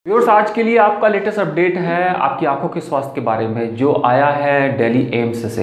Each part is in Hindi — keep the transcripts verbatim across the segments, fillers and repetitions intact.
व्यूअर्स, आज के लिए आपका लेटेस्ट अपडेट है आपकी आंखों के स्वास्थ्य के बारे में जो आया है दिल्ली एम्स से।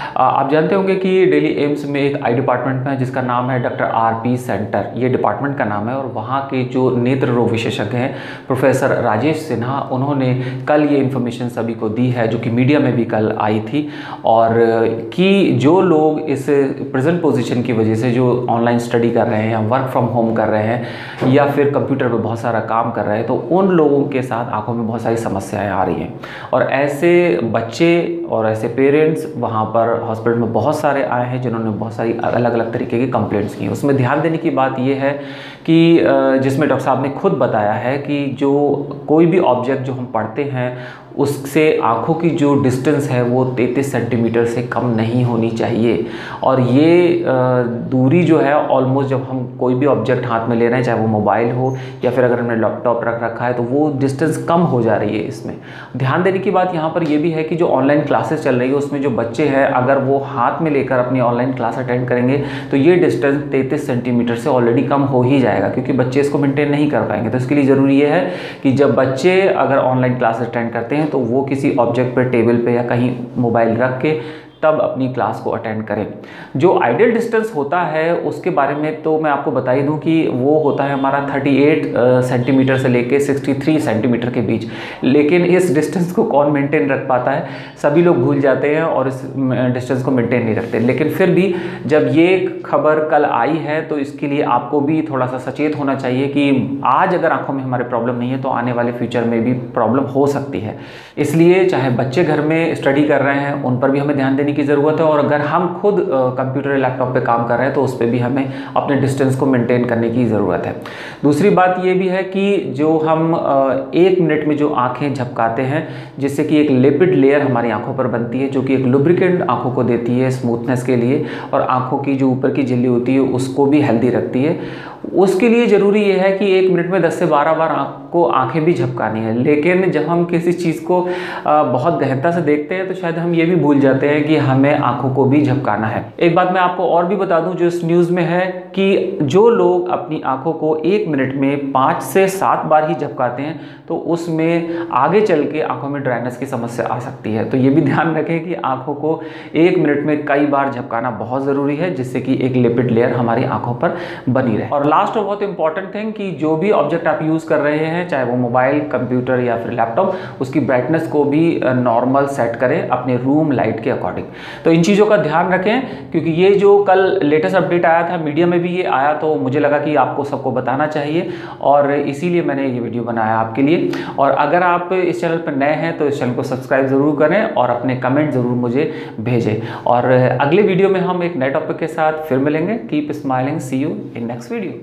आप जानते होंगे कि दिल्ली एम्स में एक आई डिपार्टमेंट है जिसका नाम है डॉक्टर आर पी सेंटर, ये डिपार्टमेंट का नाम है। और वहाँ के जो नेत्र रोग विशेषज्ञ हैं प्रोफेसर राजेश सिन्हा, उन्होंने कल ये इन्फॉर्मेशन सभी को दी है जो कि मीडिया में भी कल आई थी। और कि जो लोग इस प्रेजेंट पोजीशन की वजह से जो ऑनलाइन स्टडी कर रहे हैं या वर्क फ्रॉम होम कर रहे हैं या फिर कंप्यूटर पर बहुत सारा काम कर रहे हैं, तो उन लोगों के साथ आंखों में बहुत सारी समस्याएं आ रही हैं। और ऐसे बच्चे और ऐसे पेरेंट्स वहाँ पर हॉस्पिटल में बहुत सारे आए हैं जिन्होंने बहुत सारी अलग अलग तरीके की कंप्लेंट्स की। उसमें ध्यान देने की बात यह है कि जिसमें डॉक्टर साहब ने खुद बताया है कि जो कोई भी ऑब्जेक्ट जो हम पढ़ते हैं उससे आँखों की जो डिस्टेंस है वो तैंतीस सेंटीमीटर से कम नहीं होनी चाहिए। और ये दूरी जो है ऑलमोस्ट, जब हम कोई भी ऑब्जेक्ट हाथ में ले रहे हैं, चाहे वो मोबाइल हो या फिर अगर हमने लैपटॉप रख रखा है, तो वो डिस्टेंस कम हो जा रही है। इसमें ध्यान देने की बात यहाँ पर ये भी है कि जो ऑनलाइन क्लासेस चल रही है उसमें जो बच्चे हैं अगर वो हाथ में लेकर अपनी ऑनलाइन क्लास अटेंड करेंगे तो ये डिस्टेंस तैंतीस सेंटीमीटर से ऑलरेडी कम हो ही जाएगा, क्योंकि बच्चे इसको मेंटेन नहीं कर पाएंगे। तो इसके लिए ज़रूरी ये है कि जब बच्चे अगर ऑनलाइन क्लास अटेंड करते हैं तो वो किसी ऑब्जेक्ट पर, टेबल पे या कहीं मोबाइल रख के तब अपनी क्लास को अटेंड करें। जो आइडियल डिस्टेंस होता है उसके बारे में तो मैं आपको बता ही दूं कि वो होता है हमारा अड़तीस सेंटीमीटर से लेके तिरसठ सेंटीमीटर के बीच। लेकिन इस डिस्टेंस को कौन मेंटेन रख पाता है? सभी लोग भूल जाते हैं और इस डिस्टेंस को मेंटेन नहीं रखते। लेकिन फिर भी जब ये खबर कल आई है तो इसके लिए आपको भी थोड़ा सा सचेत होना चाहिए कि आज अगर आंखों में हमारे प्रॉब्लम नहीं है तो आने वाले फ्यूचर में भी प्रॉब्लम हो सकती है। इसलिए चाहे बच्चे घर में स्टडी कर रहे हैं उन पर भी हमें ध्यान देने की ज़रूरत है, और अगर हम खुद कंप्यूटर या लैपटॉप पे काम कर रहे हैं तो उस पर भी हमें अपने डिस्टेंस को मेंटेन करने की ज़रूरत है। दूसरी बात ये भी है कि जो हम एक मिनट में जो आंखें झपकाते हैं जिससे कि एक लिपिड लेयर हमारी आंखों पर बनती है जो कि एक लुब्रिकेंट आंखों को देती है स्मूथनेस के लिए, और आंखों की जो ऊपर की झिल्ली होती है उसको भी हेल्दी रखती है। उसके लिए ज़रूरी ये है कि एक मिनट में दस से बारह बार आपको आंखें भी झपकानी है। लेकिन जब हम किसी चीज़ को बहुत गहनता से देखते हैं तो शायद हम ये भी भूल जाते हैं कि हमें आंखों को भी झपकाना है। एक बात मैं आपको और भी बता दूं जो इस न्यूज़ में है कि जो लोग अपनी आंखों को एक मिनट में पाँच से सात बार ही झपकाते हैं तो उसमें आगे चल के आंखों में ड्राइनेस की समस्या आ सकती है। तो ये भी ध्यान रखें कि आंखों को एक मिनट में कई बार झपकाना बहुत ज़रूरी है जिससे कि एक लिपिड लेयर हमारी आंखों पर बनी रहे। और लास्ट और बहुत इंपॉर्टेंट थिंग कि जो भी ऑब्जेक्ट आप यूज़ कर रहे हैं, चाहे वो मोबाइल, कंप्यूटर या फिर लैपटॉप, उसकी ब्राइटनेस को भी नॉर्मल सेट करें अपने रूम लाइट के अकॉर्डिंग। तो इन चीज़ों का ध्यान रखें, क्योंकि ये जो कल लेटेस्ट अपडेट आया था मीडिया में भी ये आया तो मुझे लगा कि आपको सबको बताना चाहिए और इसीलिए मैंने ये वीडियो बनाया आपके लिए। और अगर आप इस चैनल पर नए हैं तो इस चैनल को सब्सक्राइब ज़रूर करें और अपने कमेंट ज़रूर मुझे भेजें। और अगले वीडियो में हम एक नए टॉपिक के साथ फिर मिलेंगे। Keep smiling, see you in next video.